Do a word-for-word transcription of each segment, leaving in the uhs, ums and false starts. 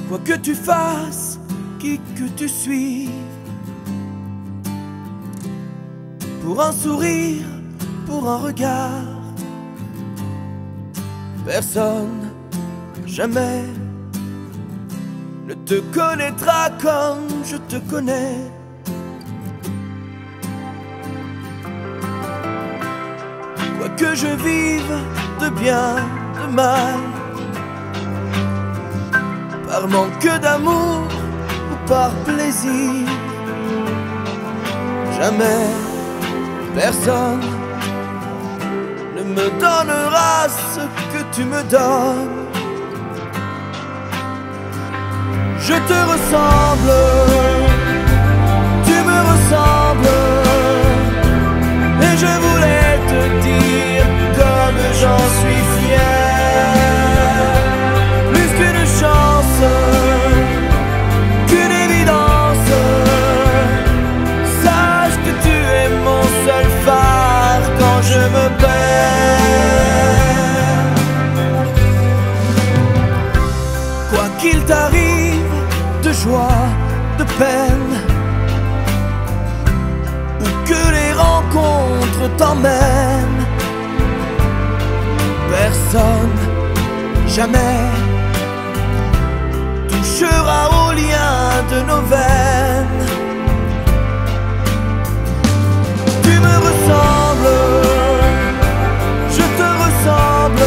Quoi que tu fasses, qui que tu suis, pour un sourire, pour un regard, personne, jamais, ne te connaîtra comme je te connais. Quoi que je vive de bien, de mal, par manque d'amour ou par plaisir, jamais personne ne me donnera ce que tu me donnes. Je te ressemble, tu me ressembles, et je voulais te dire comme j'en suis fier. Plus qu'une chance, qu'une évidence, sache que tu es mon seul phare quand je me perds. Quoi qu'il t'arrive, de joie, de peine, ou que les rencontres t'emmènent, personne, jamais, touchera au lien de nos veines. Tu me ressembles, je te ressemble,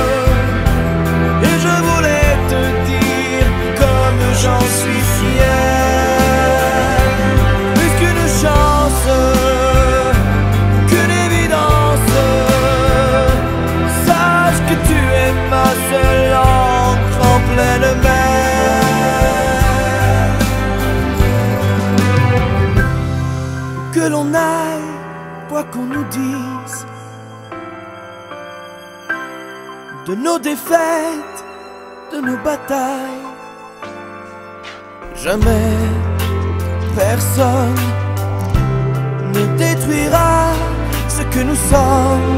et je voulais te dire comme j'en suis fier. Plus qu'une chance, qu'une évidence, sache que tu es ma seule encre en pleine mer. Que l'on aille, quoi qu'on nous dise, de nos défaites, de nos batailles, jamais personne ne détruira ce que nous sommes.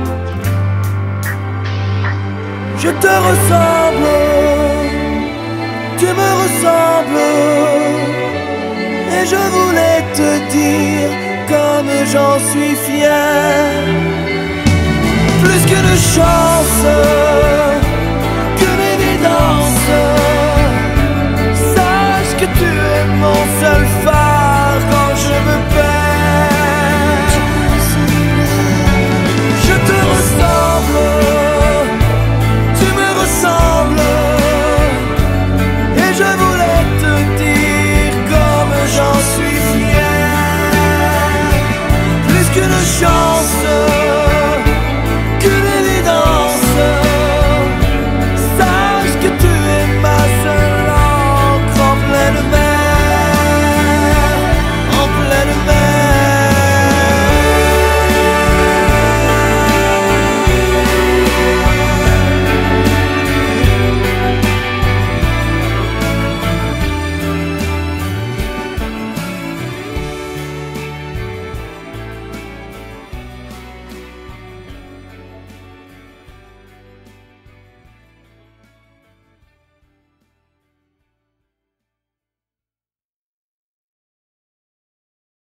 Je te ressemble, tu me ressembles, et je voulais te dire comme j'en suis fier. Plus qu'une chance,